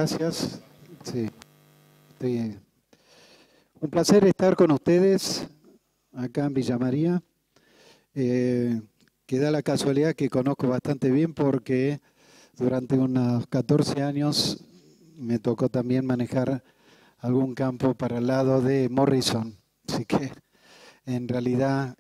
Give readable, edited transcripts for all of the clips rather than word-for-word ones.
gracias. Sí, un placer estar con ustedes acá en Villa María. Que da la casualidad que conozco bastante bien porque durante unos 14 años me tocó también manejar algún campo para el lado de Morrison. Así que en realidad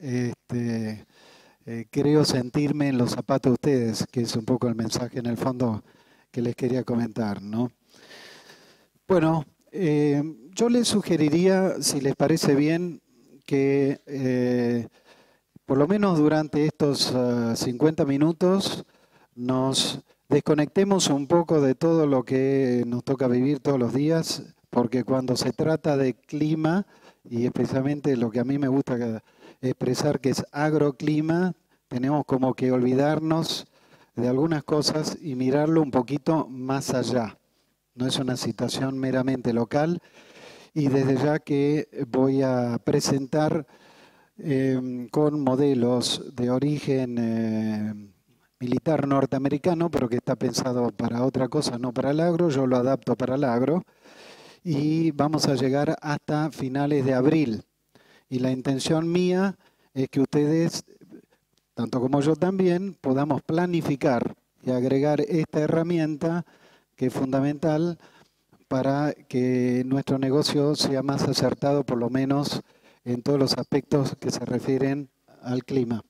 creo sentirme en los zapatos de ustedes, que es un poco el mensaje en el fondo que les quería comentar, ¿no? Bueno, yo les sugeriría, si les parece bien, que por lo menos durante estos 50 minutos nos desconectemos un poco de todo lo que nos toca vivir todos los días, porque cuando se trata de clima, y especialmente lo que a mí me gusta expresar que es agroclima, tenemos como que olvidarnos de algunas cosas y mirarlo un poquito más allá. No es una situación meramente local y desde ya que voy a presentar con modelos de origen militar norteamericano, pero que está pensado para otra cosa, no para el agro, yo lo adapto para el agro y vamos a llegar hasta finales de abril. Y la intención mía es que ustedes, tanto como yo también, podamos planificar y agregar esta herramienta que es fundamental para que nuestro negocio sea más acertado, por lo menos en todos los aspectos que se refieren al clima.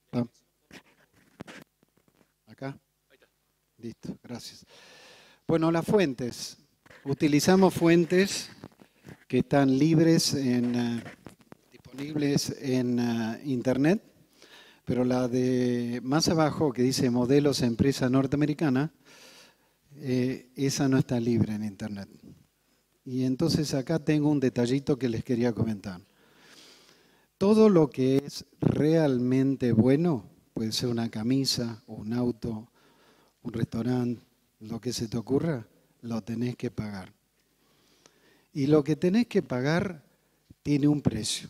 ¿Acá? Listo, gracias. Bueno, las fuentes. Utilizamos fuentes que están libres, disponibles en Internet, pero la de más abajo, que dice modelos empresa norteamericana, esa no está libre en Internet. Y entonces acá tengo un detallito que les quería comentar. Todo lo que es realmente bueno, puede ser una camisa, un auto, un restaurante, lo que se te ocurra, lo tenés que pagar. Y lo que tenés que pagar tiene un precio.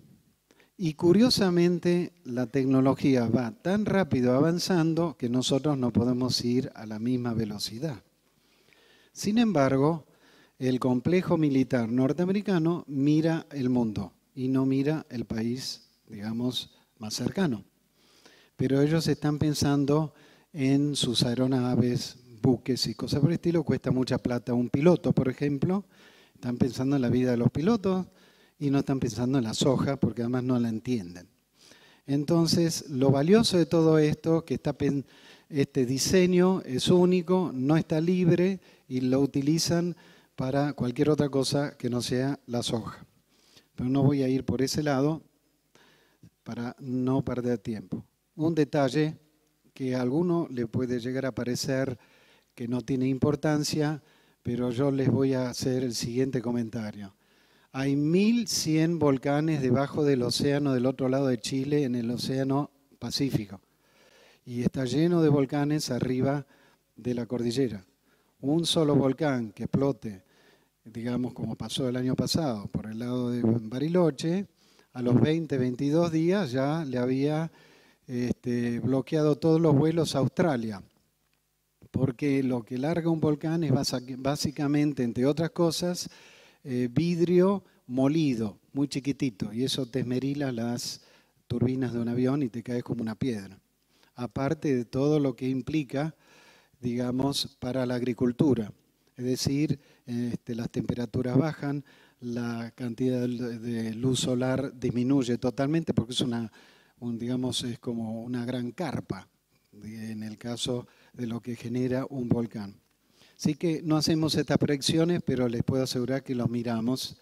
Y curiosamente la tecnología va tan rápido avanzando que nosotros no podemos ir a la misma velocidad. Sin embargo, el complejo militar norteamericano mira el mundo y no mira el país, digamos, más cercano. Pero ellos están pensando en sus aeronaves, buques y cosas por el estilo. Cuesta mucha plata un piloto, por ejemplo. Están pensando en la vida de los pilotos y no están pensando en la soja porque además no la entienden. Entonces, lo valioso de todo esto, que este diseño es único, no está libre y lo utilizan para cualquier otra cosa que no sea la soja. Pero no voy a ir por ese lado para no perder tiempo. Un detalle que a alguno le puede llegar a parecer que no tiene importancia, pero yo les voy a hacer el siguiente comentario. Hay 1.100 volcanes debajo del océano del otro lado de Chile, en el océano Pacífico. Y está lleno de volcanes arriba de la cordillera. Un solo volcán que explote, digamos como pasó el año pasado, por el lado de Bariloche, a los 20, 22 días ya le había bloqueado todos los vuelos a Australia. Porque lo que larga un volcán es básicamente, entre otras cosas, vidrio molido, muy chiquitito, y eso te esmerila las turbinas de un avión y te caes como una piedra. Aparte de todo lo que implica, digamos, para la agricultura. Es decir, las temperaturas bajan, la cantidad de luz solar disminuye totalmente porque es digamos, es como una gran carpa en el caso de lo que genera un volcán. Así que no hacemos estas predicciones, pero les puedo asegurar que los miramos.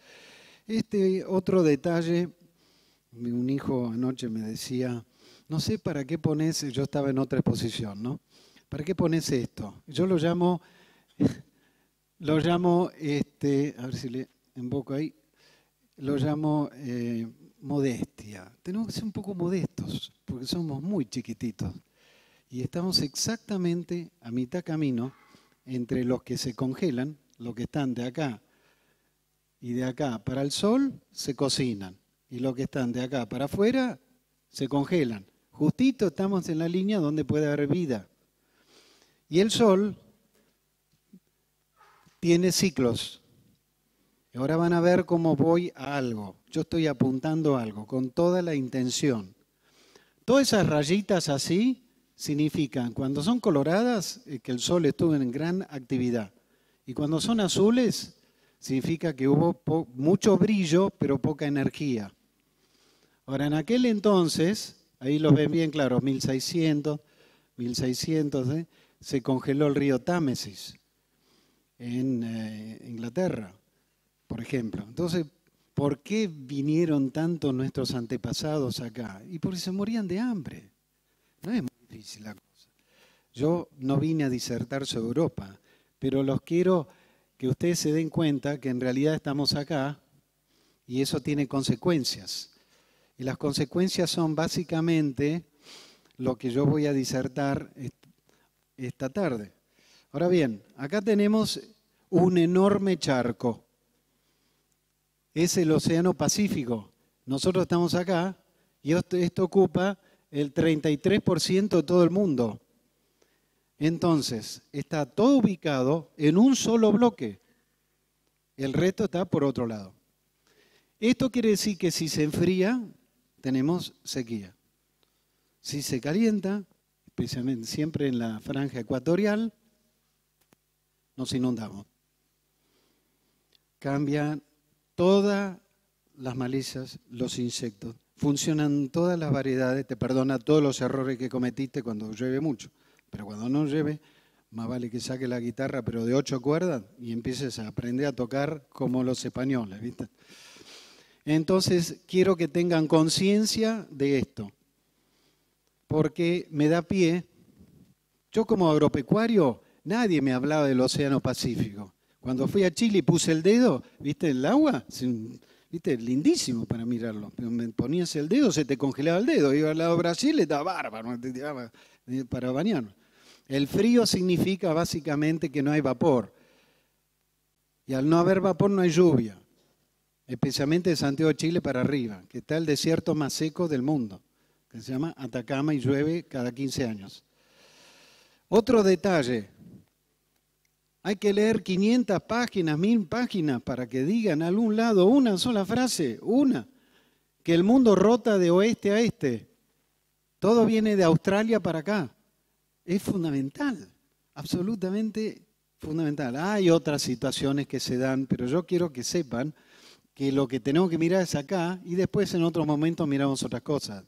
Otro detalle, un hijo anoche me decía, no sé para qué pones, yo estaba en otra exposición, ¿no? ¿Para qué pones esto? Yo lo llamo, a ver si le invoco ahí, lo llamo modestia. Tenemos que ser un poco modestos, porque somos muy chiquititos. Y estamos exactamente a mitad camino entre los que se congelan, los que están de acá y de acá para el sol, se cocinan. Y los que están de acá para afuera, se congelan. Justito estamos en la línea donde puede haber vida. Y el sol tiene ciclos. Ahora van a ver cómo voy a algo. Yo estoy apuntando a algo con toda la intención. Todas esas rayitas así significan, cuando son coloradas, que el sol estuvo en gran actividad. Y cuando son azules, significa que hubo mucho brillo, pero poca energía. Ahora, en aquel entonces, ahí los ven bien claros, 1600, se congeló el río Támesis en Inglaterra, por ejemplo. Entonces, ¿por qué vinieron tanto nuestros antepasados acá? Y porque se morían de hambre. No es muy difícil la cosa. Yo no vine a disertar sobre Europa, pero los quiero que ustedes se den cuenta que en realidad estamos acá y eso tiene consecuencias. Y las consecuencias son básicamente lo que yo voy a disertar esta tarde. Ahora bien, acá tenemos un enorme charco. Es el Océano Pacífico. Nosotros estamos acá y esto ocupa el 33% de todo el mundo. Entonces, está todo ubicado en un solo bloque. El resto está por otro lado. Esto quiere decir que si se enfría, tenemos sequía. Si se calienta, especialmente siempre en la franja ecuatorial, nos inundamos. Cambian todas las malezas, los insectos. Funcionan todas las variedades, te perdona todos los errores que cometiste cuando llueve mucho. Pero cuando no llueve, más vale que saque la guitarra, pero de 8 cuerdas, y empieces a aprender a tocar como los españoles, ¿viste? Entonces, quiero que tengan conciencia de esto, porque me da pie. Yo como agropecuario, nadie me hablaba del Océano Pacífico. Cuando fui a Chile y puse el dedo, ¿viste el agua? ¿Viste? Lindísimo para mirarlo. Me ponías el dedo, se te congelaba el dedo. Iba al lado de Brasil, estaba bárbaro, te tiraba para bañarnos. El frío significa básicamente que no hay vapor. Y al no haber vapor no hay lluvia. Especialmente de Santiago de Chile para arriba, que está el desierto más seco del mundo, que se llama Atacama y llueve cada 15 años. Otro detalle. Hay que leer 500 páginas, 1000 páginas para que digan a algún lado una sola frase, una, que el mundo rota de oeste a este. Todo viene de Australia para acá. Es fundamental, absolutamente fundamental. Hay otras situaciones que se dan, pero yo quiero que sepan que lo que tenemos que mirar es acá y después en otros momentos miramos otras cosas.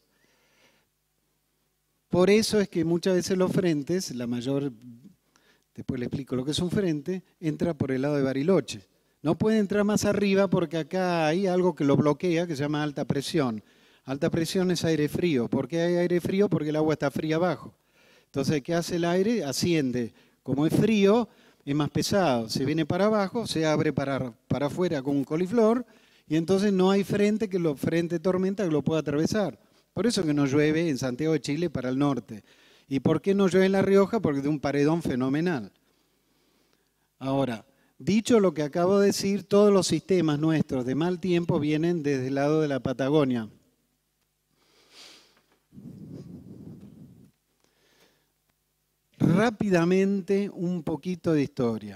Por eso es que muchas veces los frentes, la mayor... Después le explico lo que es un frente, entra por el lado de Bariloche. No puede entrar más arriba porque acá hay algo que lo bloquea que se llama alta presión. Alta presión es aire frío. ¿Por qué hay aire frío? Porque el agua está fría abajo. Entonces, ¿qué hace el aire? Asciende. Como es frío, es más pesado. Se viene para abajo, se abre para afuera con un coliflor y entonces no hay frente tormenta que lo pueda atravesar. Por eso que no llueve en Santiago de Chile para el norte. ¿Y por qué no llueve en La Rioja? Porque es de un paredón fenomenal. Ahora, dicho lo que acabo de decir, todos los sistemas nuestros de mal tiempo vienen desde el lado de la Patagonia. Rápidamente, un poquito de historia.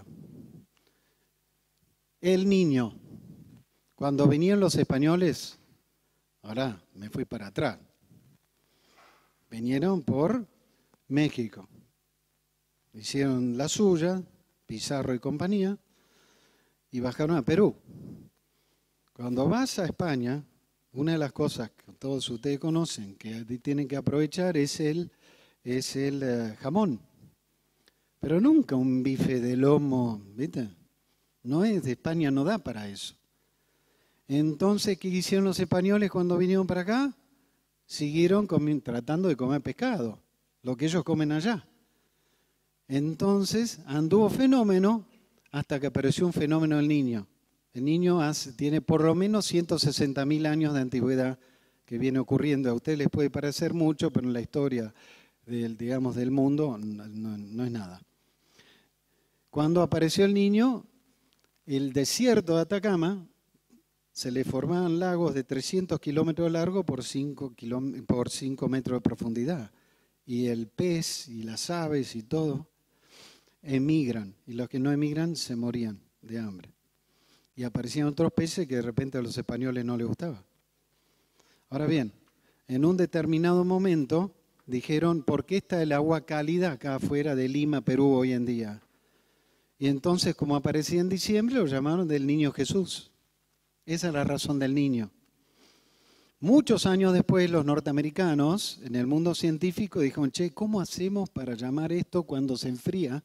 El Niño, cuando venían los españoles, ahora me fui para atrás, vinieron por México. Hicieron la suya, Pizarro y compañía, y bajaron a Perú. Cuando vas a España, una de las cosas que todos ustedes conocen que tienen que aprovechar es el jamón. Pero nunca un bife de lomo, ¿viste? No es de España, no da para eso. Entonces, ¿qué hicieron los españoles cuando vinieron para acá? Siguieron tratando de comer pescado, lo que ellos comen allá. Entonces anduvo fenómeno hasta que apareció un fenómeno del Niño. El Niño tiene por lo menos 160.000 años de antigüedad que viene ocurriendo. A ustedes les puede parecer mucho, pero en la historia del mundo no es nada. Cuando apareció el Niño, el desierto de Atacama se le formaban lagos de 300 kilómetros de largo por 5 metros de profundidad. Y el pez y las aves y todo emigran. Y los que no emigran se morían. de hambre. Y aparecían otros peces que de repente a los españoles no les gustaba. Ahora bien, en un determinado momento dijeron, ¿por qué está el agua cálida acá afuera de Lima, Perú, hoy en día? Y entonces, como aparecía en diciembre, lo llamaron del Niño Jesús. Esa es la razón del niño. Muchos años después, los norteamericanos, en el mundo científico, dijeron, che, ¿cómo hacemos para llamar esto cuando se enfría?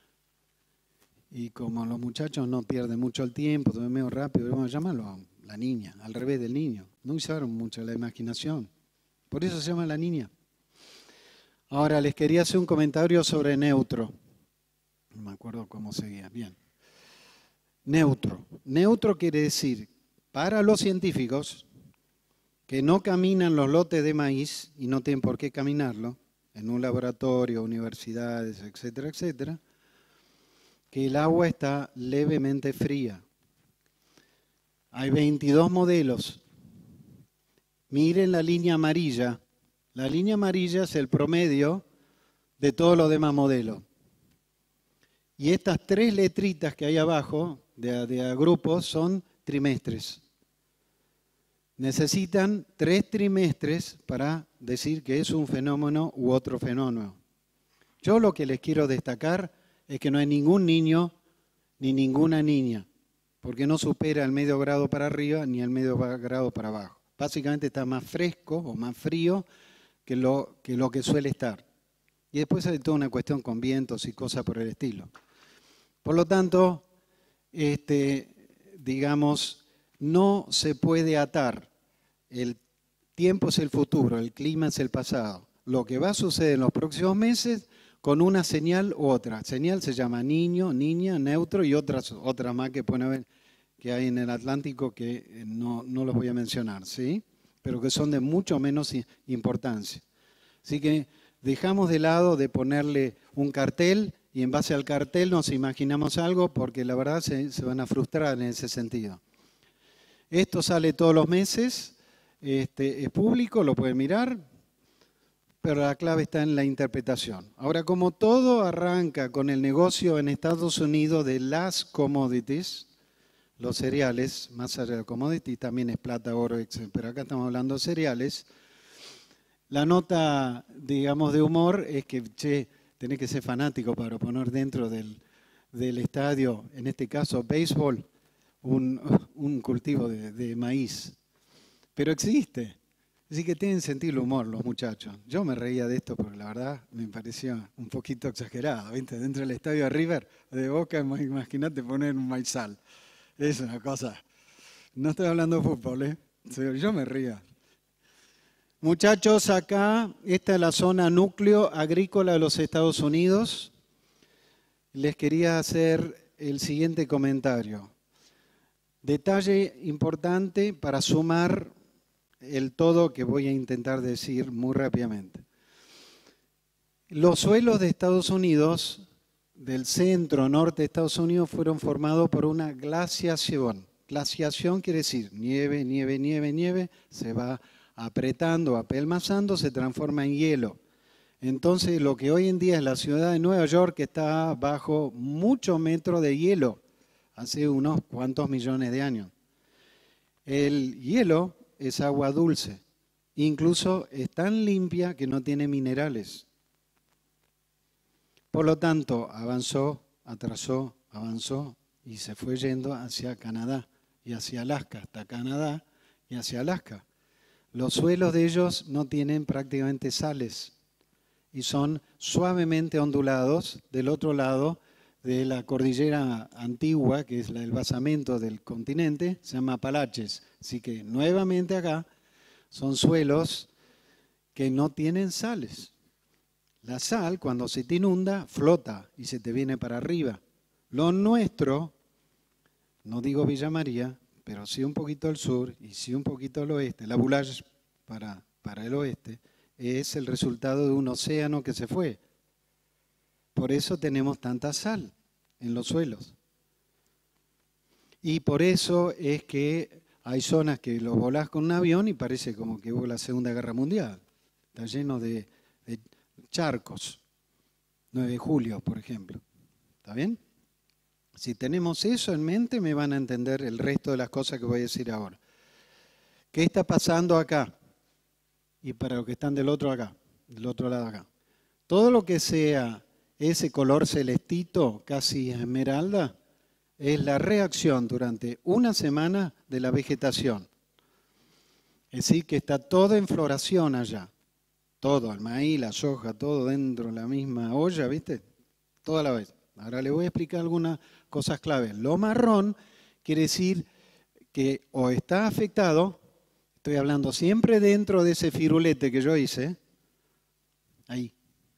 Y como los muchachos no pierden mucho el tiempo, todo es medio rápido, vamos a llamarlo la niña, al revés del niño. No usaron mucho la imaginación. Por eso se llama la niña. Ahora, les quería hacer un comentario sobre neutro. No me acuerdo cómo seguía. Bien. Neutro. Neutro quiere decir, para los científicos, que no caminan los lotes de maíz, y no tienen por qué caminarlo, en un laboratorio, universidades, etcétera, etcétera, que el agua está levemente fría. Hay 22 modelos. Miren la línea amarilla. La línea amarilla es el promedio de todos los demás modelos. Y estas 3 letritas que hay abajo de grupos son trimestres. Necesitan 3 trimestres para decir que es un fenómeno u otro fenómeno. Yo lo que les quiero destacar es que no hay ningún niño ni ninguna niña, porque no supera el medio grado para arriba ni el medio grado para abajo. Básicamente está más fresco o más frío que lo que suele estar. Y después hay toda una cuestión con vientos y cosas por el estilo. Por lo tanto, digamos, no se puede atar. El tiempo es el futuro, el clima es el pasado. Lo que va a suceder en los próximos meses con una señal u otra. Señal se llama niño, niña, neutro y otras más que pueden haber, que hay en el Atlántico que no los voy a mencionar, ¿sí? Pero que son de mucho menos importancia. Así que dejamos de lado de ponerle un cartel y en base al cartel nos imaginamos algo porque la verdad se van a frustrar en ese sentido. Esto sale todos los meses, es público, lo pueden mirar, pero la clave está en la interpretación. Ahora, como todo arranca con el negocio en Estados Unidos de las commodities, los cereales, más allá de commodities, también es plata, oro, etc. Pero acá estamos hablando de cereales. La nota, digamos, de humor es que, che, tenés que ser fanático para poner dentro del estadio, en este caso béisbol, un cultivo de maíz. Pero existe. Así que tienen sentido el humor los muchachos. Yo me reía de esto porque la verdad me parecía un poquito exagerado. ¿Viste? Dentro del estadio de River, de Boca, imagínate poner un maizal. Es una cosa. No estoy hablando de fútbol, ¿eh? Yo me ría. Muchachos, acá, esta es la zona núcleo agrícola de los Estados Unidos. Les quería hacer el siguiente comentario. Detalle importante para sumar el todo que voy a intentar decir muy rápidamente. Los suelos de Estados Unidos, del centro norte de Estados Unidos, fueron formados por una glaciación. Glaciación quiere decir nieve, nieve, nieve, nieve, se va apretando, apelmazando, se transforma en hielo. Entonces, lo que hoy en día es la ciudad de Nueva York está bajo muchos metros de hielo, hace unos cuantos millones de años. El hielo es agua dulce, incluso es tan limpia que no tiene minerales. Por lo tanto, avanzó, atrasó, avanzó y se fue yendo hacia Canadá y hacia Alaska, hasta Canadá y hacia Alaska. Los suelos de ellos no tienen prácticamente sales y son suavemente ondulados del otro lado de la cordillera antigua, que es el basamento del continente, se llama Apalaches. Así que nuevamente acá son suelos que no tienen sales. La sal, cuando se te inunda, flota y se te viene para arriba. Lo nuestro, no digo Villa María, pero sí un poquito al sur y sí un poquito al oeste, la Boulage para el oeste, es el resultado de un océano que se fue. Por eso tenemos tanta sal en los suelos. Y por eso es que hay zonas que lo volás con un avión y parece como que hubo la Segunda Guerra Mundial. Está lleno de charcos. 9 de julio, por ejemplo. ¿Está bien? Si tenemos eso en mente, me van a entender el resto de las cosas que voy a decir ahora. ¿Qué está pasando acá? Y para los que están del otro acá, del otro lado acá. Todo lo que sea ese color celestito, casi esmeralda, es la reacción durante una semana de la vegetación. Es decir, que está todo en floración allá. Todo, el maíz, la soja, todo dentro de la misma olla, ¿viste? Toda la vez. Ahora les voy a explicar algunas cosas claves. Lo marrón quiere decir que o está afectado, estoy hablando siempre dentro de ese firulete que yo hice, ahí,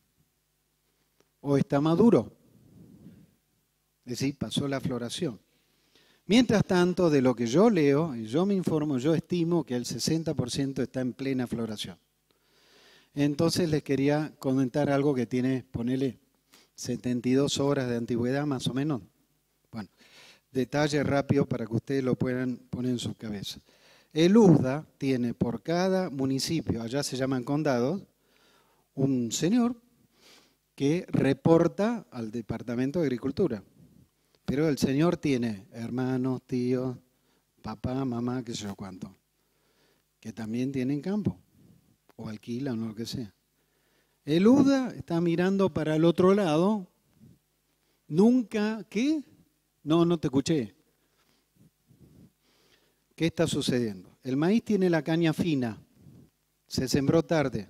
o está maduro, es decir, pasó la floración. Mientras tanto, de lo que yo leo y yo me informo, yo estimo que el 60% está en plena floración. Entonces les quería comentar algo que tiene, ponele, 72 horas de antigüedad más o menos. Bueno, detalle rápido para que ustedes lo puedan poner en sus cabezas. El USDA tiene por cada municipio, allá se llaman condados, un señor que reporta al Departamento de Agricultura. Pero el señor tiene hermanos, tíos, papá, mamá, qué sé yo cuánto, que también tienen campo, o alquilan o lo que sea. El USDA está mirando para el otro lado, nunca, ¿qué? No te escuché. ¿Qué está sucediendo? El maíz tiene la caña fina, se sembró tarde.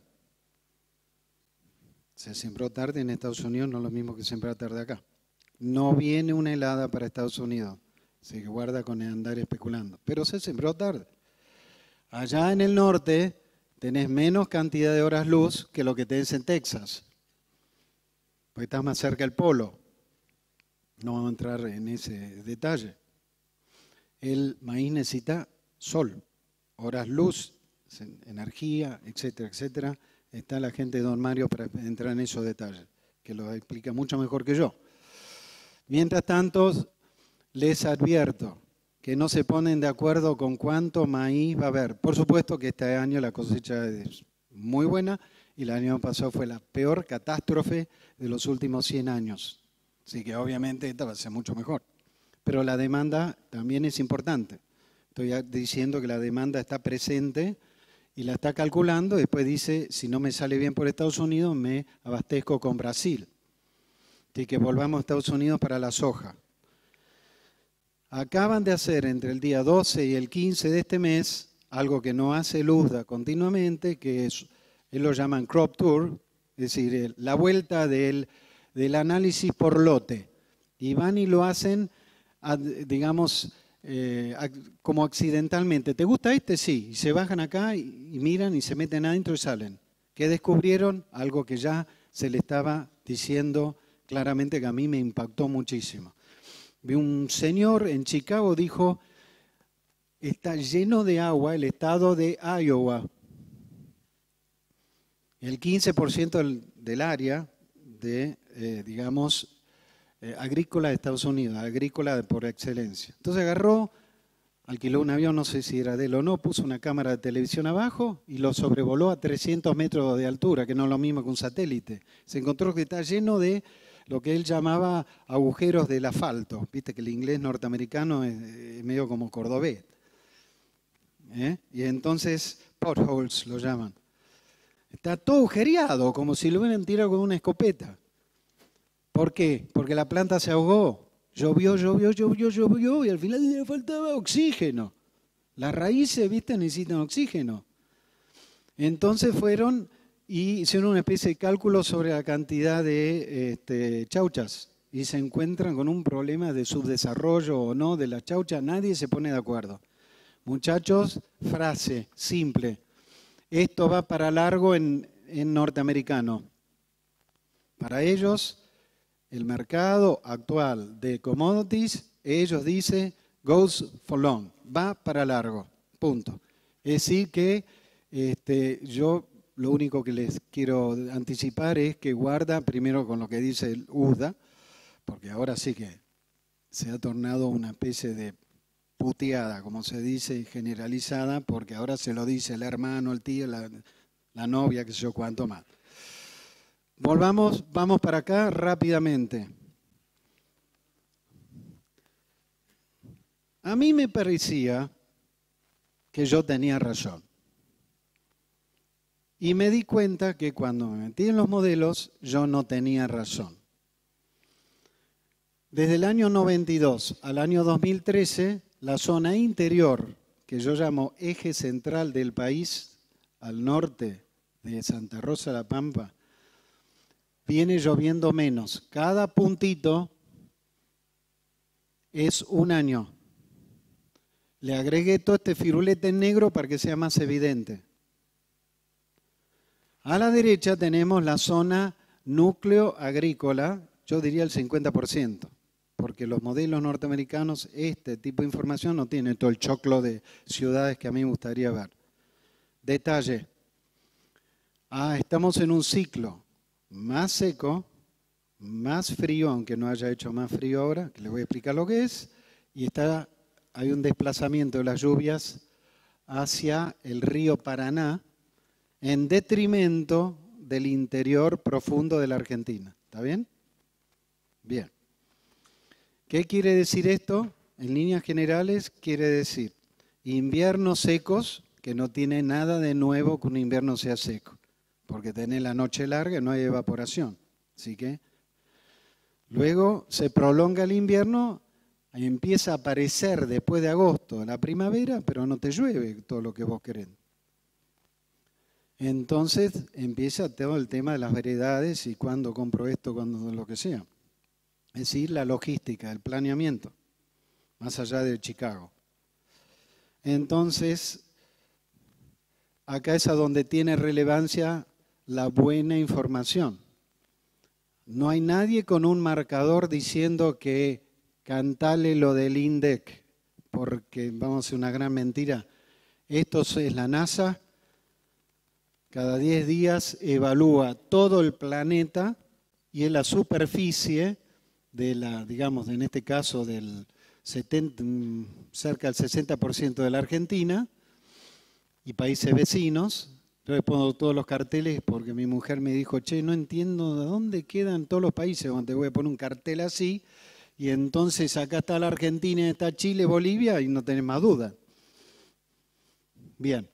Se sembró tarde en Estados Unidos, no es lo mismo que sembrar tarde acá. No viene una helada para Estados Unidos, se guarda con andar especulando, pero se sembró tarde. Allá en el norte tenés menos cantidad de horas luz que lo que tenés en Texas, porque estás más cerca del polo. No vamos a entrar en ese detalle. El maíz necesita sol, horas luz, energía, etcétera, etcétera. Está la gente de Don Mario para entrar en esos detalles, que lo explica mucho mejor que yo. Mientras tanto, les advierto que no se ponen de acuerdo con cuánto maíz va a haber. Por supuesto que este año la cosecha es muy buena y el año pasado fue la peor catástrofe de los últimos 100 años. Así que obviamente esta va a ser mucho mejor. Pero la demanda también es importante. Estoy diciendo que la demanda está presente y la está calculando. Después dice, si no me sale bien por Estados Unidos, me abastezco con Brasil. Así que volvamos a Estados Unidos para la soja. Acaban de hacer entre el día 12 y el 15 de este mes algo que no hace el USDA continuamente, que es, ellos lo llaman crop tour, es decir, la vuelta del análisis por lote. Y van y lo hacen, digamos, como accidentalmente. ¿Te gusta este? Sí. Y se bajan acá y miran y se meten adentro y salen. ¿Qué descubrieron? Algo que ya se le estaba diciendo claramente, que a mí me impactó muchísimo. Vi un señor en Chicago, dijo, está lleno de agua el estado de Iowa. El 15% del área de, agrícola de Estados Unidos, agrícola por excelencia. Entonces agarró, alquiló un avión, no sé si era de él o no, puso una cámara de televisión abajo y lo sobrevoló a 300 metros de altura, que no es lo mismo que un satélite. Se encontró que está lleno de lo que él llamaba agujeros del asfalto. Viste que el inglés norteamericano es medio como cordobés. Y entonces, potholes lo llaman. Está todo agujereado, como si lo hubieran tirado con una escopeta. ¿Por qué? Porque la planta se ahogó. Llovió y al final le faltaba oxígeno. Las raíces, viste, necesitan oxígeno. Entonces fueron y hicieron una especie de cálculo sobre la cantidad de chauchas y se encuentran con un problema de subdesarrollo o no de la chaucha. Nadie se pone de acuerdo. Muchachos, frase simple. Esto va para largo en norteamericano. Para ellos, el mercado actual de commodities, ellos dicen, goes for long, va para largo, punto. Es decir que yo lo único que les quiero anticipar es que guarda primero con lo que dice el USDA, porque ahora sí que se ha tornado una especie de puteada, como se dice, generalizada, porque ahora se lo dice el hermano, el tío, la novia, qué sé yo cuánto más. Vamos para acá rápidamente. A mí me parecía que yo tenía razón. Y me di cuenta que cuando me metí en los modelos, yo no tenía razón. Desde el año 92 al año 2013, la zona interior, que yo llamo eje central del país, al norte de Santa Rosa de la Pampa, viene lloviendo menos. Cada puntito es un año. Le agregué todo este firulete en negro para que sea más evidente. A la derecha tenemos la zona núcleo agrícola, yo diría el 50%, porque los modelos norteamericanos, este tipo de información no tiene todo el choclo de ciudades que a mí me gustaría ver. Detalle. Estamos en un ciclo más seco, más frío, aunque no haya hecho más frío ahora, que les voy a explicar lo que es, y hay un desplazamiento de las lluvias hacia el río Paraná, en detrimento del interior profundo de la Argentina. ¿Está bien? Bien. ¿Qué quiere decir esto? En líneas generales quiere decir inviernos secos, que no tiene nada de nuevo que un invierno sea seco, porque tenés la noche larga y no hay evaporación. Así que luego se prolonga el invierno, empieza a aparecer después de agosto la primavera, pero no te llueve todo lo que vos querés. Entonces empieza todo el tema de las variedades y cuándo compro esto, cuándo lo que sea. Es decir, la logística, el planeamiento, más allá de Chicago. Entonces, acá es a donde tiene relevancia la buena información. No hay nadie con un marcador diciendo que cantale lo del INDEC, porque vamos a hacer una gran mentira. Esto es la NASA. Cada 10 días evalúa todo el planeta y en la superficie de la, digamos, en este caso del cerca del 60% de la Argentina y países vecinos. Yo le pongo todos los carteles porque mi mujer me dijo, che, no entiendo de dónde quedan todos los países, donde voy a poner un cartel así y entonces acá está la Argentina, está Chile, Bolivia y no tenés más duda. Bien.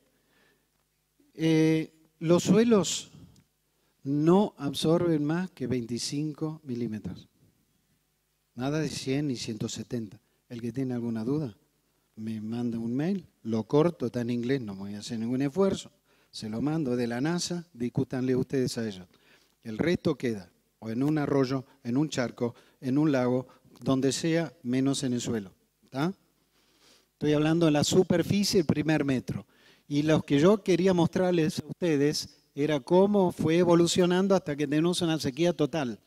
Los suelos no absorben más que 25 milímetros. Nada de 100 ni 170. El que tiene alguna duda, me manda un mail, lo corto, está en inglés, no me voy a hacer ningún esfuerzo, se lo mando de la NASA, discútanle ustedes a ellos. El resto queda o en un arroyo, en un charco, en un lago, donde sea, menos en el suelo. ¿Está? Estoy hablando de la superficie, el primer metro. Y lo que yo quería mostrarles a ustedes era cómo fue evolucionando hasta que tenemos una sequía total.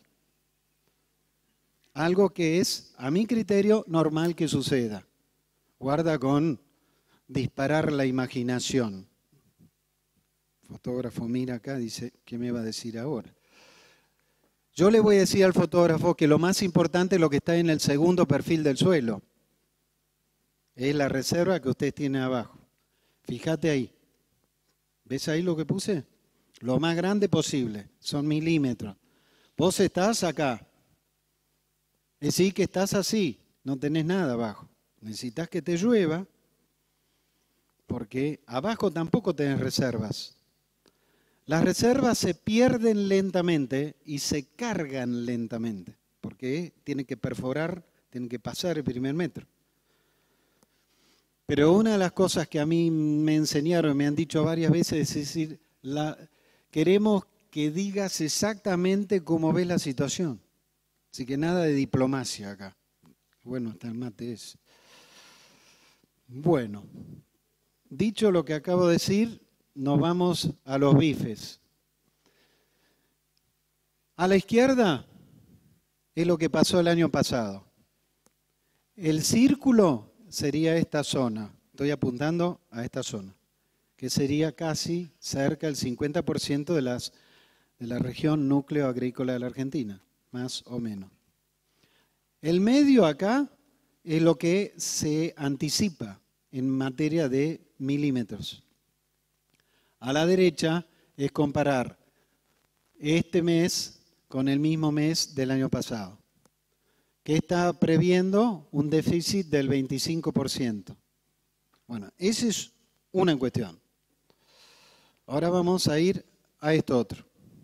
Algo que es, a mi criterio, normal que suceda. Guarda con disparar la imaginación. El fotógrafo mira acá, dice, ¿qué me va a decir ahora? Yo le voy a decir al fotógrafo que lo más importante es lo que está en el segundo perfil del suelo. Es la reserva que usted tiene abajo. Fíjate ahí. ¿Ves ahí lo que puse? Lo más grande posible, son milímetros. Vos estás acá. Es decir, que estás así, no tenés nada abajo. Necesitas que te llueva, porque abajo tampoco tenés reservas. Las reservas se pierden lentamente y se cargan lentamente, porque tienen que perforar, tienen que pasar el primer metro. Pero una de las cosas que a mí me enseñaron, me han dicho varias veces, es decir, queremos que digas exactamente cómo ves la situación. Así que nada de diplomacia acá. Bueno, hasta el mate es. Bueno, dicho lo que acabo de decir, nos vamos a los bifes. A la izquierda es lo que pasó el año pasado. El círculo sería esta zona. Estoy apuntando a esta zona, que sería casi cerca del 50% de la región núcleo agrícola de la Argentina, más o menos. El medio acá es lo que se anticipa en materia de milímetros. A la derecha es comparar este mes con el mismo mes del año pasado. que está previendo un déficit del 25%. Bueno, esa es una cuestión. Ahora vamos a ir a esto otro.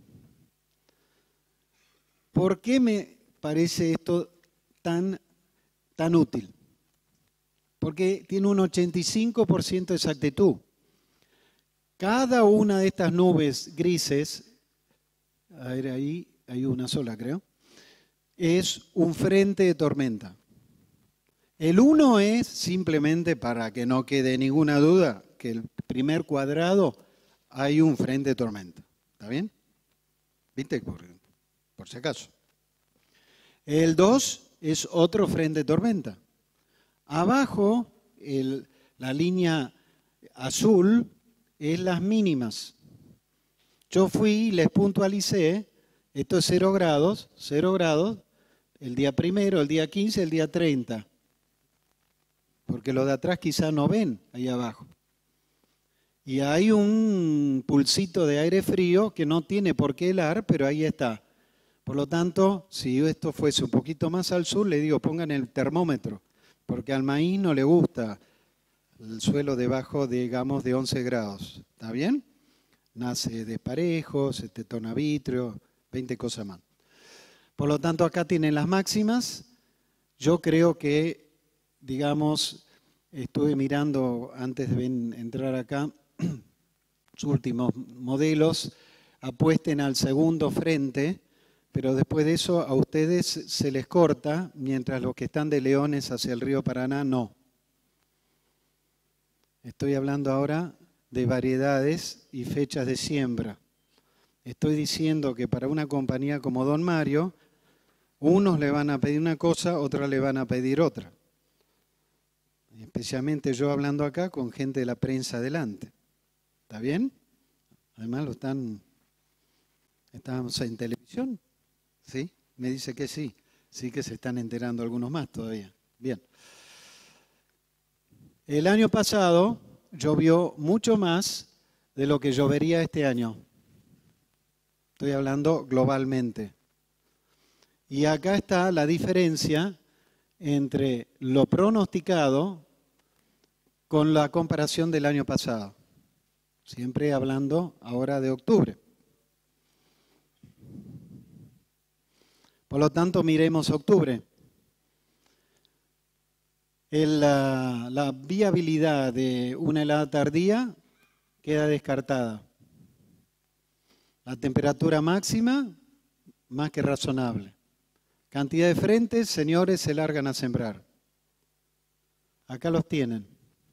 ¿Por qué me parece esto tan útil? Porque tiene un 85% de exactitud. Cada una de estas nubes grises, a ver, ahí hay una sola creo, es un frente de tormenta. El 1 es simplemente, para que no quede ninguna duda, que el primer cuadrado hay un frente de tormenta. ¿Está bien? ¿Viste? Por si acaso. El 2 es otro frente de tormenta. Abajo, la línea azul es las mínimas. Yo fui y les puntualicé, esto es 0 grados, el día primero, el día 15, el día 30. Porque los de atrás quizá no ven ahí abajo. Y hay un pulsito de aire frío que no tiene por qué helar, pero ahí está. Por lo tanto, si esto fuese un poquito más al sur, le digo, pongan el termómetro, porque al maíz no le gusta el suelo debajo, digamos, de 11 grados. ¿Está bien? Nace desparejo, se tetona vitrio, 20 cosas más. Por lo tanto, acá tienen las máximas. Yo creo que, digamos, estuve mirando antes de entrar acá, sus últimos modelos, apuesten al segundo frente, pero después de eso a ustedes se les corta, mientras los que están de Leones hacia el río Paraná no. Estoy hablando ahora de variedades y fechas de siembra. Estoy diciendo que para una compañía como Don Mario, unos le van a pedir una cosa, otros le van a pedir otra. Especialmente yo hablando acá con gente de la prensa delante. ¿Está bien? Además estamos en televisión. ¿Sí? Me dice que sí. Sí que se están enterando algunos más todavía. Bien. El año pasado llovió mucho más de lo que llovería este año. Estoy hablando globalmente. Y acá está la diferencia entre lo pronosticado con la comparación del año pasado. Siempre hablando ahora de octubre. Por lo tanto, miremos octubre. La viabilidad de una helada tardía queda descartada. La temperatura máxima, más que razonable. Cantidad de frentes, señores, se largan a sembrar. Acá los tienen.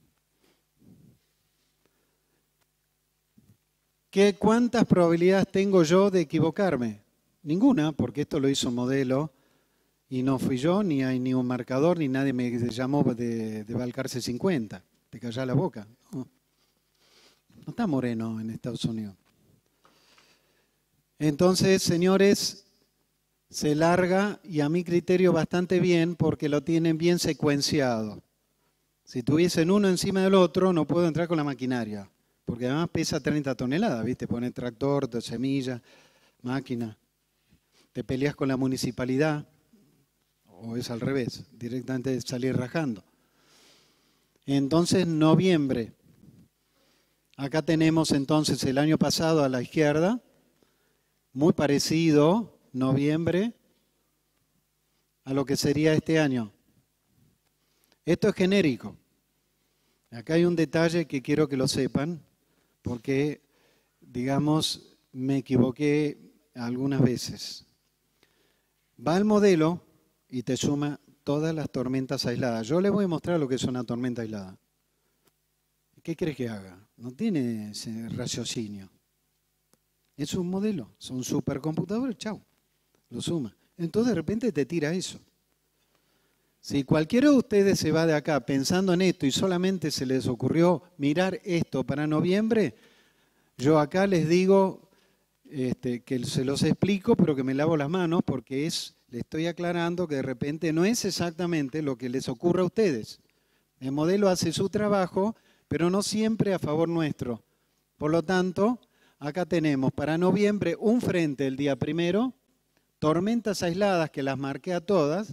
¿Cuántas probabilidades tengo yo de equivocarme? Ninguna, porque esto lo hizo un modelo y no fui yo, ni hay ni un marcador, ni nadie me llamó de Balcarce 50. Te callás la boca. No está Moreno en Estados Unidos. Entonces, señores, se larga y a mi criterio bastante bien porque lo tienen bien secuenciado. Si tuviesen uno encima del otro, no puedo entrar con la maquinaria, porque además pesa 30 toneladas, ¿viste? Poner tractor, semilla, máquina. Te peleas con la municipalidad, o es al revés, directamente salir rajando. Entonces, noviembre. Acá tenemos entonces el año pasado a la izquierda, muy parecido, noviembre, a lo que sería este año. Esto es genérico. Acá hay un detalle que quiero que lo sepan, porque, digamos, me equivoqué algunas veces. Va el modelo y te suma todas las tormentas aisladas. Yo les voy a mostrar lo que es una tormenta aislada. ¿Qué crees que haga? No tiene ese raciocinio. Es un modelo, son supercomputadores, chau, lo suma. Entonces de repente te tira eso. Si cualquiera de ustedes se va de acá pensando en esto y solamente se les ocurrió mirar esto para noviembre, yo acá les digo que se los explico, pero que me lavo las manos porque les estoy aclarando que de repente no es exactamente lo que les ocurre a ustedes. El modelo hace su trabajo, pero no siempre a favor nuestro. Por lo tanto, acá tenemos para noviembre un frente el día primero, tormentas aisladas que las marqué a todas,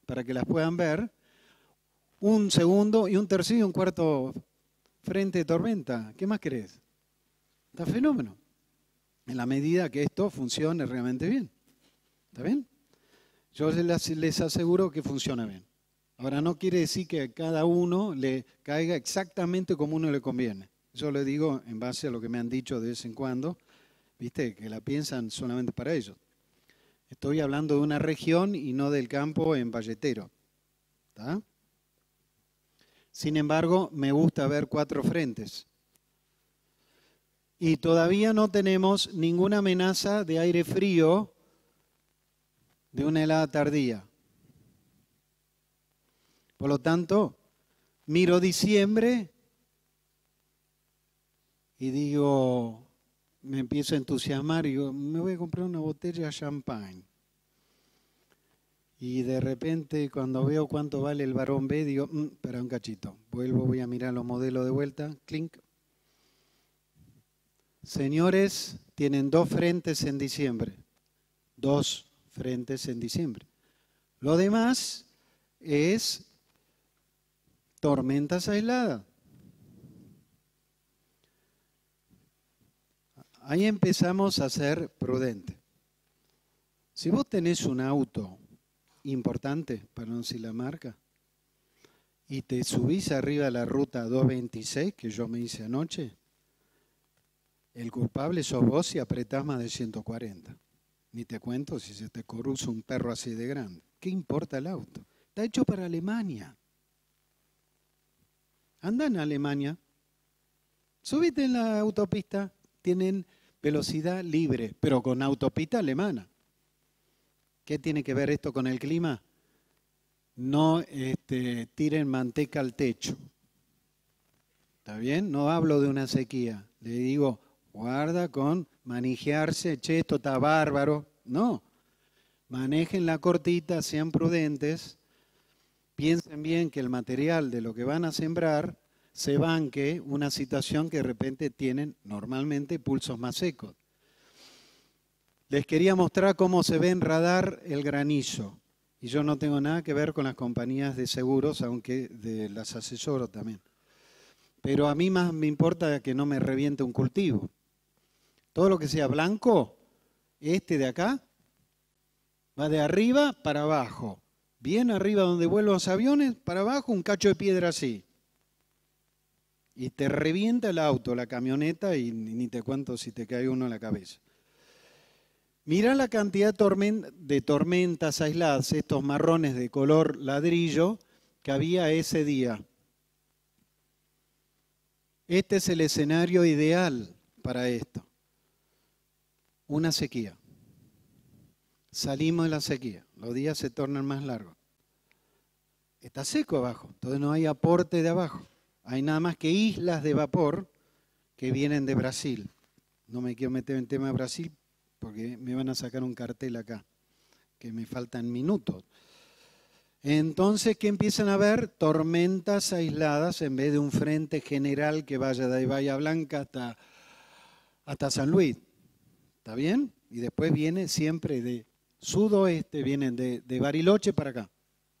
para que las puedan ver, un segundo y un tercio y un cuarto frente de tormenta. ¿Qué más querés? Está fenómeno. En la medida que esto funcione realmente bien. ¿Está bien? Yo les aseguro que funciona bien. Ahora, no quiere decir que a cada uno le caiga exactamente como uno le conviene. Yo le digo en base a lo que me han dicho de vez en cuando, viste, que la piensan solamente para ellos. Estoy hablando de una región y no del campo en Valletero. ¿Está? Sin embargo, me gusta ver 4 frentes. Y todavía no tenemos ninguna amenaza de aire frío de una helada tardía. Por lo tanto, miro diciembre y digo, me empiezo a entusiasmar y digo, me voy a comprar una botella de champán. Y de repente, cuando veo cuánto vale el Barón B, digo, espera un cachito. Vuelvo, voy a mirar los modelos de vuelta. Clink. Señores, tienen 2 frentes en diciembre. 2 frentes en diciembre. Lo demás es tormentas aisladas. Ahí empezamos a ser prudentes. Si vos tenés un auto importante, para no decir la marca, y te subís arriba a la ruta 226, que yo me hice anoche, el culpable sos vos si apretás más de 140. Ni te cuento si se te cruza un perro así de grande. ¿Qué importa el auto? Está hecho para Alemania. Anda en Alemania, subite en la autopista, tienen velocidad libre, pero con autopista alemana. ¿Qué tiene que ver esto con el clima? No tiren manteca al techo. ¿Está bien? No hablo de una sequía. Le digo, guarda con manejarse, che, esto está bárbaro. No. Manejen la cortita, sean prudentes. Piensen bien que el material de lo que van a sembrar se banque una situación que de repente tienen normalmente pulsos más secos. Les quería mostrar cómo se ve en radar el granizo. Y yo no tengo nada que ver con las compañías de seguros, aunque las asesoro también. Pero a mí más me importa que no me reviente un cultivo. Todo lo que sea blanco, de acá, va de arriba para abajo. Bien arriba donde vuelan los aviones, para abajo un cacho de piedra así. Y te revienta el auto, la camioneta, y ni te cuento si te cae uno en la cabeza. Mirá la cantidad de tormentas aisladas, estos marrones de color ladrillo, que había ese día. Este es el escenario ideal para esto. Una sequía. Salimos de la sequía, los días se tornan más largos. Está seco abajo, entonces no hay aporte de abajo. Hay nada más que islas de vapor que vienen de Brasil. No me quiero meter en tema de Brasil porque me van a sacar un cartel acá, que me faltan minutos. Entonces, ¿qué empiezan a haber? Tormentas aisladas en vez de un frente general que vaya de Bahía Blanca hasta San Luis. ¿Está bien? Y después viene siempre de sudoeste, vienen de Bariloche para acá.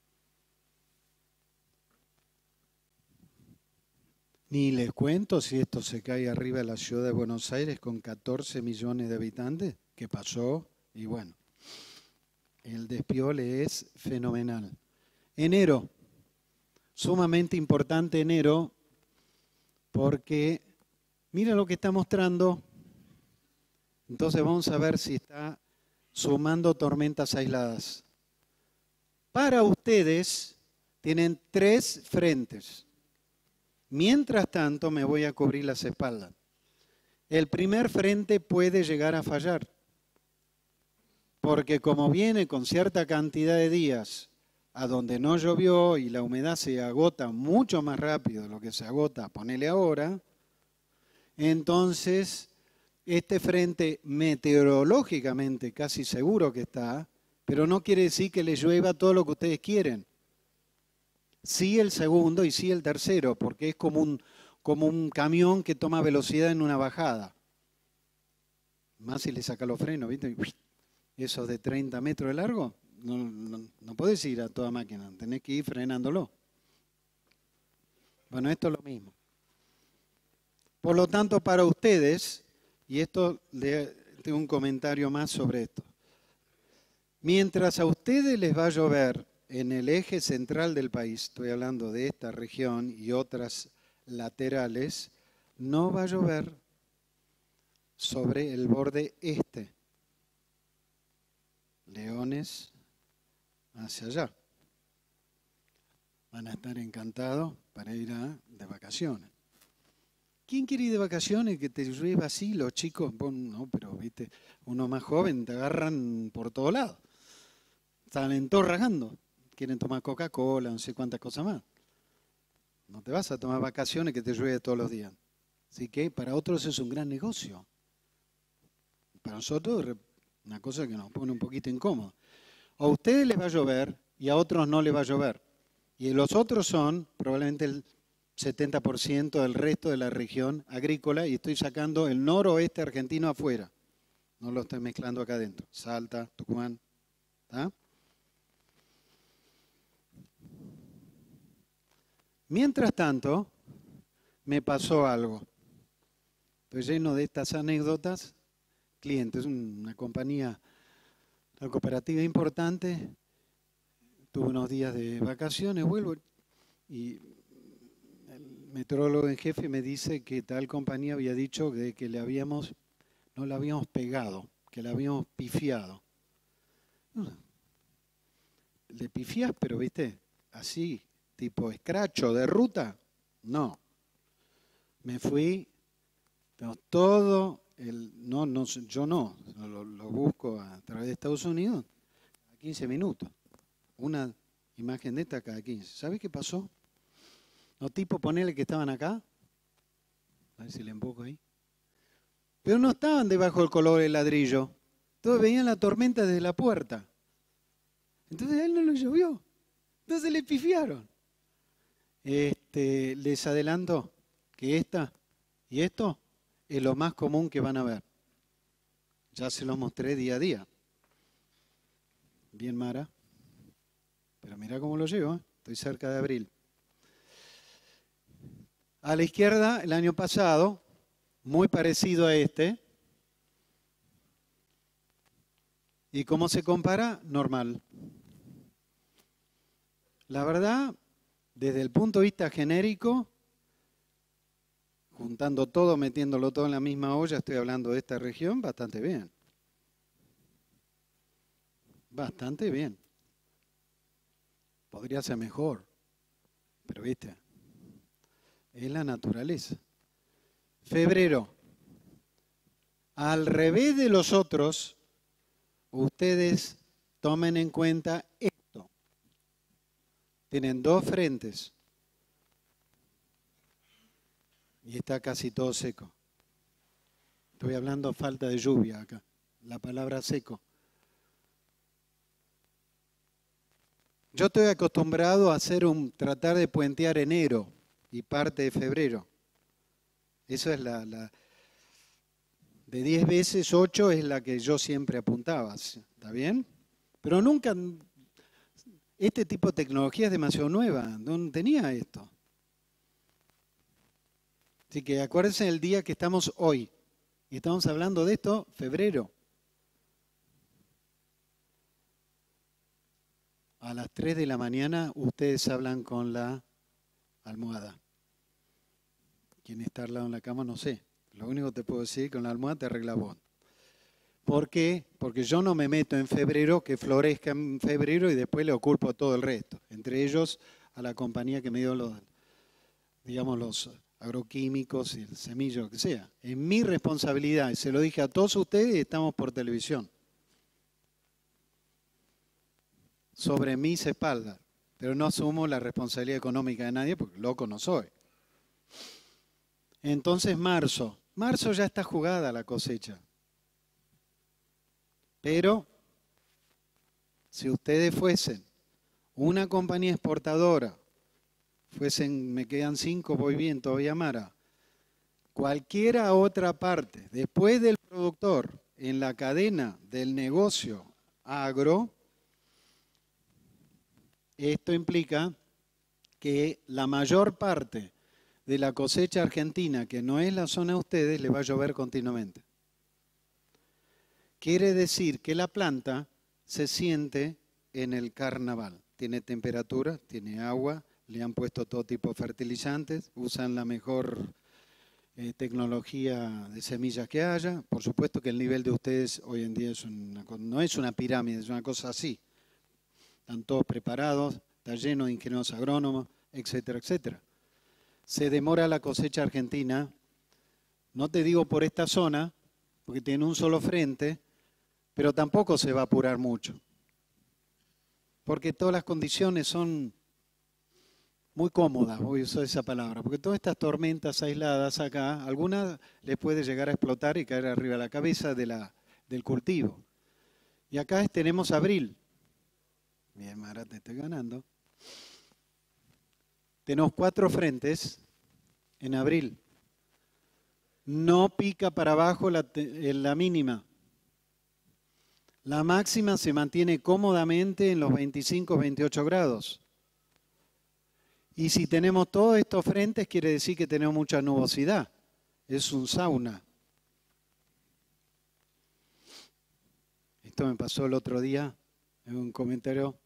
Ni les cuento si esto se cae arriba de la ciudad de Buenos Aires con 14 millones de habitantes, que pasó, y bueno, el despiole es fenomenal. Enero, sumamente importante enero, porque mira lo que está mostrando. Entonces vamos a ver si está sumando tormentas aisladas. Para ustedes tienen 3 frentes. Mientras tanto me voy a cubrir las espaldas. El primer frente puede llegar a fallar, porque como viene con cierta cantidad de días a donde no llovió y la humedad se agota mucho más rápido de lo que se agota, ponele ahora, entonces este frente meteorológicamente casi seguro que está, pero no quiere decir que le llueva todo lo que ustedes quieren. Sí el segundo y sí el tercero, porque es como un camión que toma velocidad en una bajada. Más si le saca los frenos, ¿viste? Esos de 30 metros de largo, no podés ir a toda máquina, tenés que ir frenándolo. Bueno, esto es lo mismo. Por lo tanto, para ustedes, y esto tengo un comentario más sobre esto, mientras a ustedes les va a llover en el eje central del país, estoy hablando de esta región y otras laterales, no va a llover sobre el borde este. Leones hacia allá. Van a estar encantados para ir de vacaciones. ¿Quién quiere ir de vacaciones que te llueva así? Los chicos, no, pero viste, uno más joven te agarran por todos lados. Salen todos rajando. Quieren tomar Coca-Cola, no sé cuántas cosas más. No te vas a tomar vacaciones que te llueve todos los días. Así que para otros es un gran negocio. Para nosotros es una cosa que nos pone un poquito incómodo. A ustedes les va a llover y a otros no les va a llover. Y los otros son probablemente el 70% del resto de la región agrícola y estoy sacando el noroeste argentino afuera. No lo estoy mezclando acá adentro. Salta, Tucumán. ¿Está? Mientras tanto, me pasó algo. Estoy lleno de estas anécdotas. Clientes, una compañía, una cooperativa importante. Tuve unos días de vacaciones, vuelvo y el meteorólogo en jefe me dice que tal compañía había dicho que no la habíamos pegado, que la habíamos pifiado. Le pifiás, pero viste, así, tipo escracho de ruta, no. Me fui, todo yo lo busco a través de Estados Unidos a 15 minutos. Una imagen de esta cada 15. ¿Sabes qué pasó? Los tipos, ponele que estaban acá. A ver si le empujo ahí. Pero no estaban debajo del color del ladrillo. Todos veían la tormenta desde la puerta. Entonces a él no le llovió. Entonces le pifiaron. Les adelanto que esta y esto es lo más común que van a ver. Ya se los mostré día a día. Bien, Mara. Pero mira cómo lo llevo, ¿eh? Estoy cerca de abril. A la izquierda, el año pasado, muy parecido a este. ¿Y cómo se compara? Normal. La verdad, desde el punto de vista genérico, juntando todo, metiéndolo todo en la misma olla, estoy hablando de esta región, bastante bien. Bastante bien. Podría ser mejor, pero viste, es la naturaleza. Febrero, al revés de los otros, ustedes tomen en cuenta esto. Tienen dos frentes y está casi todo seco. Estoy hablando falta de lluvia acá, la palabra seco. Yo estoy acostumbrado a tratar de puentear enero y parte de febrero. Eso es de 10 veces, 8 es la que yo siempre apuntaba. ¿Está bien? Pero nunca, este tipo de tecnología es demasiado nueva. No tenía esto. Así que acuérdense del día que estamos hoy. Y estamos hablando de esto, febrero. A las 3 de la mañana ustedes hablan con la almohada. ¿Quién está al lado en la cama? No sé. Lo único que te puedo decir, con la almohada te arregla vos. ¿Por qué? Porque yo no me meto en febrero, que florezca en febrero y después le oculpo todo el resto. Entre ellos a la compañía que me dio los agroquímicos y el semillo, lo que sea. Es mi responsabilidad, y se lo dije a todos ustedes y estamos por televisión. Sobre mis espaldas, pero no asumo la responsabilidad económica de nadie porque loco no soy. Entonces marzo ya está jugada la cosecha. Pero si ustedes fuesen una compañía exportadora, me quedan 5, voy bien, todavía Mara, cualquiera otra parte, después del productor, en la cadena del negocio agro, Esto implica que la mayor parte de la cosecha argentina, que no es la zona de ustedes, le va a llover continuamente. Quiere decir que la planta se siente en el carnaval. Tiene temperatura, tiene agua, le han puesto todo tipo de fertilizantes, usan la mejor tecnología de semillas que haya. Por supuesto que el nivel de ustedes hoy en día no es una pirámide, es una cosa así. Están todos preparados, está lleno de ingenieros agrónomos, etcétera, etcétera. Se demora la cosecha argentina, no te digo por esta zona, porque tiene un solo frente, pero tampoco se va a apurar mucho, porque todas las condiciones son muy cómodas, voy a usar esa palabra, porque todas estas tormentas aisladas acá, algunas les puede llegar a explotar y caer arriba de la cabeza del cultivo. Y acá tenemos abril. Bien, Mara, te estoy ganando. Tenemos 4 frentes en abril. No pica para abajo la mínima. La máxima se mantiene cómodamente en los 25, 28 grados. Y si tenemos todos estos frentes, quiere decir que tenemos mucha nubosidad. Es un sauna. Esto me pasó el otro día en un comentario.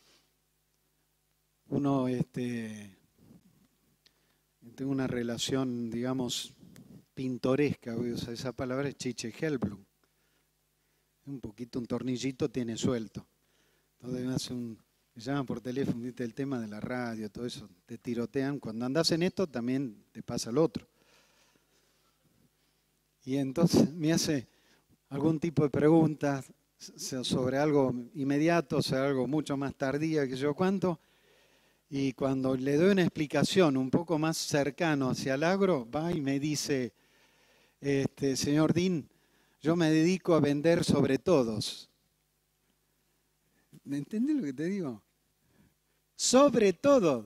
Tengo una relación, digamos, pintoresca, voy a usar esa palabra, es Chiche Helblum. Un poquito, un tornillito tiene suelto. Entonces me llaman por teléfono, ¿viste? El tema de la radio, todo eso, te tirotean. Cuando andas en esto también te pasa lo otro. Y entonces me hace algún tipo de preguntas sobre algo inmediato, sobre algo mucho más tardía que yo cuánto. Y cuando le doy una explicación un poco más cercano hacia el agro, va y me dice, señor Dean, yo me dedico a vender sobre todos. ¿Me entendés lo que te digo? Sobre todo.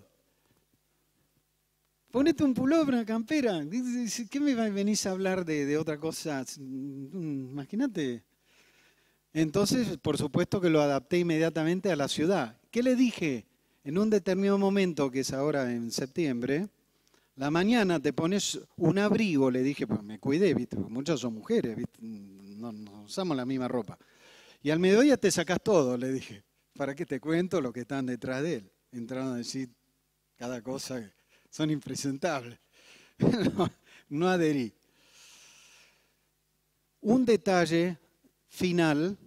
Ponete un pullover, una campera. ¿Qué me venís a hablar de otra cosa? Imagínate. Entonces, por supuesto que lo adapté inmediatamente a la ciudad. ¿Qué le dije? En un determinado momento, que es ahora en septiembre, la mañana te pones un abrigo, le dije, pues me cuidé, ¿viste? Porque muchas son mujeres, ¿viste? No usamos la misma ropa. Y al mediodía te sacás todo, le dije. ¿Para qué te cuento lo que están detrás de él? Entraron a decir cada cosa, son impresentables. No adherí. Un detalle final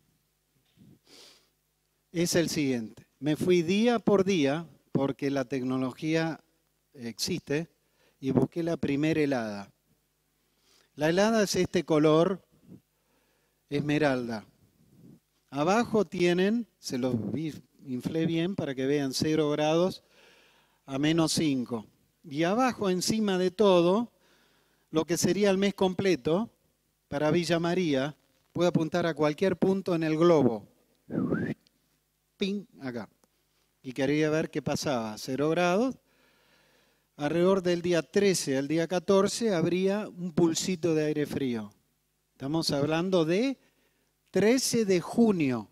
es el siguiente. Me fui día por día, porque la tecnología existe, y busqué la primera helada. La helada es este color esmeralda. Abajo tienen, se los inflé bien para que vean 0 grados a -5. Y abajo, encima de todo, lo que sería el mes completo, para Villa María, puedo apuntar a cualquier punto en el globo. Ping, acá. Y quería ver qué pasaba. 0 grados. Alrededor del día 13 al día 14 habría un pulsito de aire frío. Estamos hablando de 13 de junio.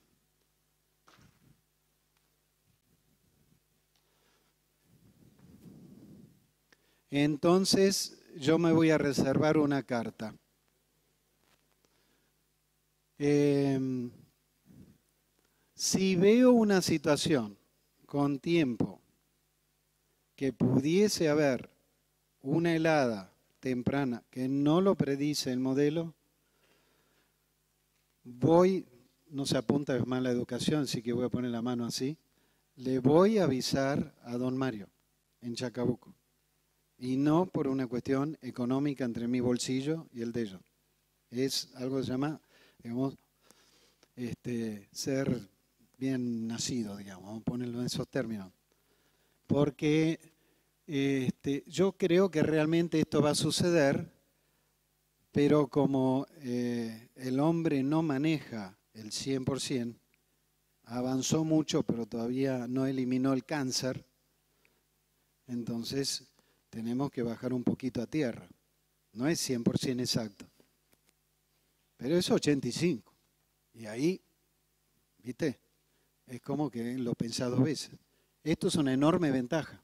Entonces yo me voy a reservar una carta. Si veo una situación con tiempo que pudiese haber una helada temprana que no lo predice el modelo, no se apunta, es mala educación, así que voy a poner la mano así, le voy a avisar a don Mario en Chacabuco. Y no por una cuestión económica entre mi bolsillo y el de ellos. Es algo que se llama, digamos, ser bien nacido, digamos, vamos a ponerlo en esos términos. Porque yo creo que realmente esto va a suceder, pero como el hombre no maneja el 100%, avanzó mucho, pero todavía no eliminó el cáncer, entonces tenemos que bajar un poquito a tierra. No es 100% exacto, pero es 85%. Y ahí, ¿viste? Es como que lo pensás 2 veces. Esto es una enorme ventaja.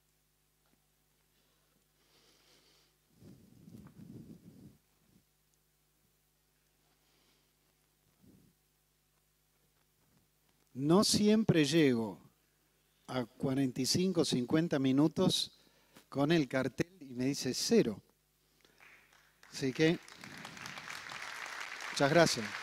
No siempre llego a 45, 50 minutos con el cartel y me dice 0. Así que, muchas gracias.